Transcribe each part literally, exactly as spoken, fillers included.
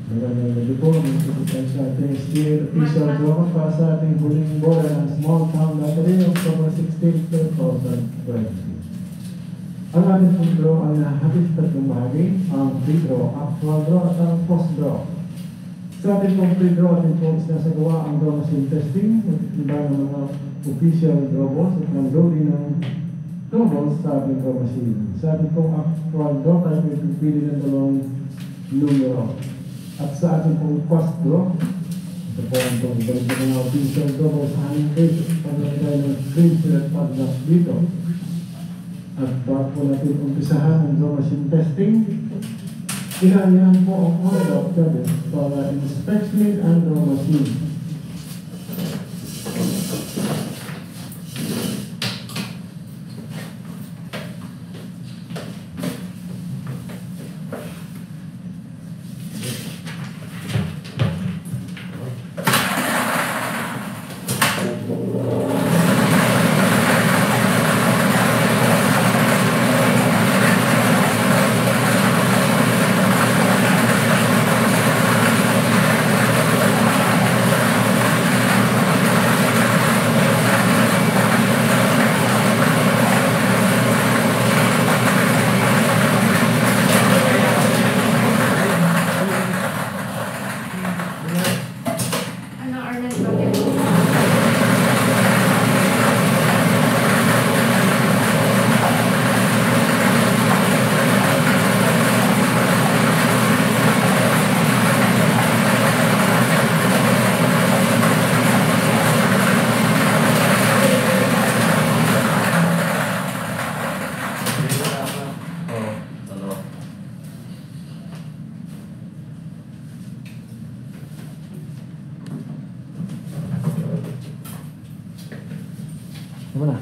Magandang gabi po, mga sa ating steer official drama para sa ating huling bola ng Small Town Lottery October sixteenth, two thousand twenty. Ang ating full draw ay nahabis tatlong bahagi, ang free draw, actual draw at ang post draw. Sa ating pong free draw, ating pong sinasagawa ang draw machine testing, nag-iba ng mga official draw balls at ng loading ng draw balls sa ating draw machine. Sa ating pong actual draw, tayo po ipipili ng dalawang numero. At sa ating pong cost draw, ito po ang pong balik ng mga official draw balls sa aming page. Pagkakita tayo ng screenshot at pag-glass dito. At bago po natin umpisahan ang draw machine testing, inaanihan po ang order of service para inspection ang draw machine. Mana?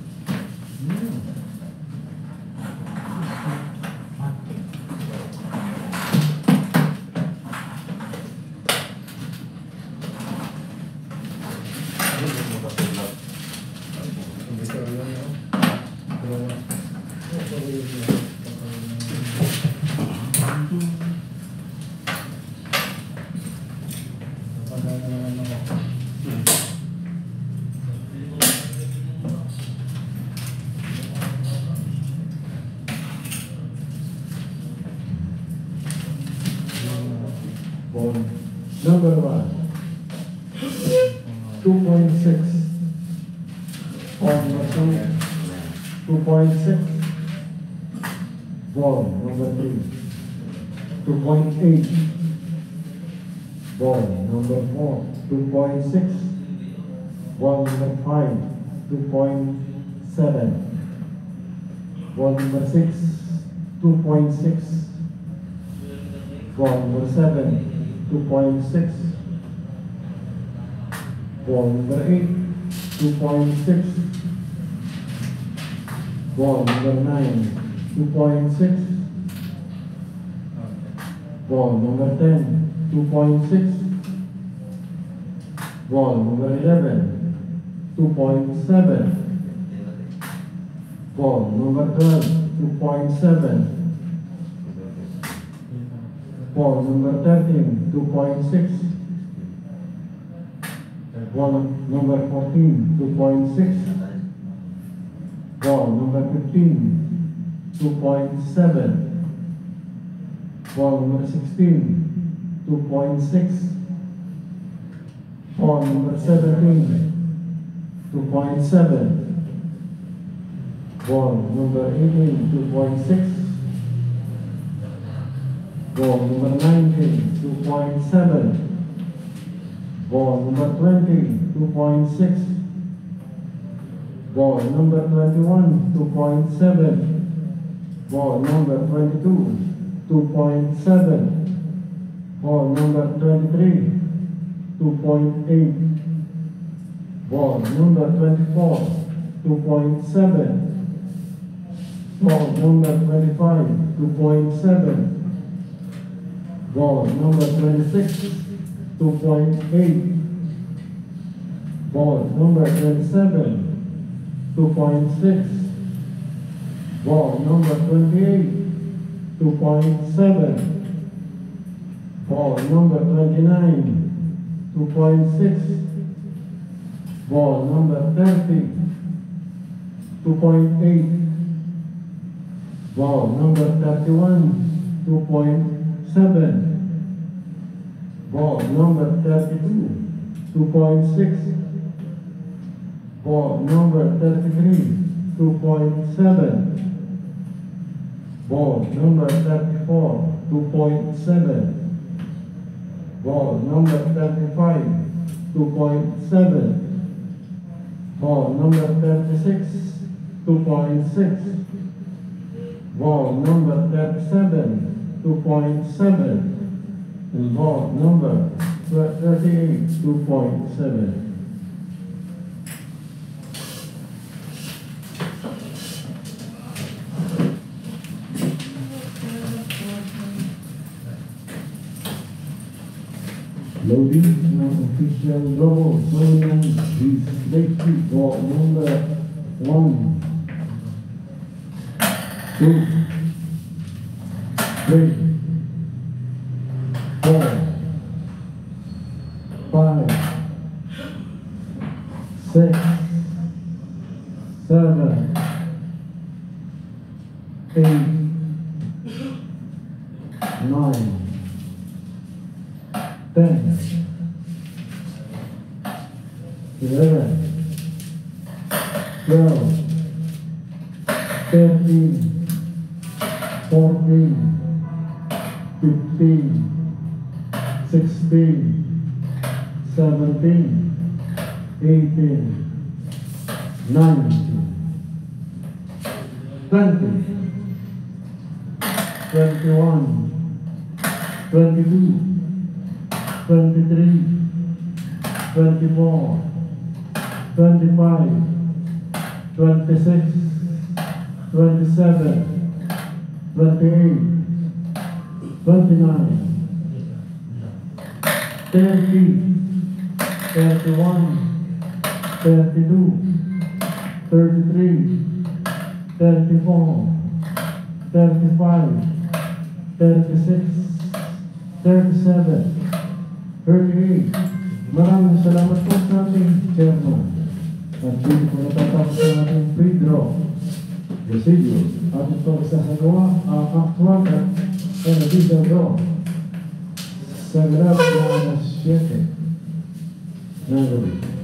Number one, two point six. On number two point six. Ball number three, two point eight. Ball number four, two point six. Ball number five, two point seven. Ball number six, two point six. Ball number seven, two point six. Ball number eight, two point six. Ball number nine, two point six. Ball number ten, two point six. Ball number eleven, two point seven. Ball number twelve, two point seven. Ball number thirteen, two point six. Ball number fourteen, two point six. Ball number fifteen, two point seven. Ball number sixteen, two point six. Ball number seventeen, two point seven. Ball number eighteen, two point six. Ball number nineteen, two point seven. Ball number twenty, two point six. Ball number twenty-one, two point seven. Ball number twenty-two, two point seven. Ball number twenty-three, two point eight. Ball number twenty-four, two point seven. Ball number twenty-five, two point seven. Ball number twenty-six, two point eight. Ball number twenty-seven, two point six. Ball number twenty-eight, two point seven. Ball number twenty-nine, two point six. Ball number thirty, two point eight. Ball number thirty-one, two point seven. Ball number thirty-two, two point six. Ball number thirty-three, two point seven. Ball number thirty-four, two point seven. Ball number thirty-five, two point seven. Ball number thirty-six, two point six. Ball number thirty-seven, two point seven. And ball number thirty-eight, two point seven. Loading ng official double Solomon Safety Ball number one, two, three, four, five, six, seven, eight, nine, ten, eleven, twelve, thirteen, fourteen, fifteen, sixteen, seventeen, eighteen, nineteen, twenty, twenty-one, twenty-two, twenty-three, twenty-four, twenty-five, twenty-six, twenty-seven, twenty-eight, twenty-nine, thirty, thirty-one, thirty-two, thirty-three, thirty-four, thirty-five, thirty-six, thirty-seven, thirty-eight. Maraming salamat po sa ating chairman. At dito po natatapos sa ating pre-draw procedure. At ito isasagawa ang actual at additional draw sa grab na alas siyete ng gabi.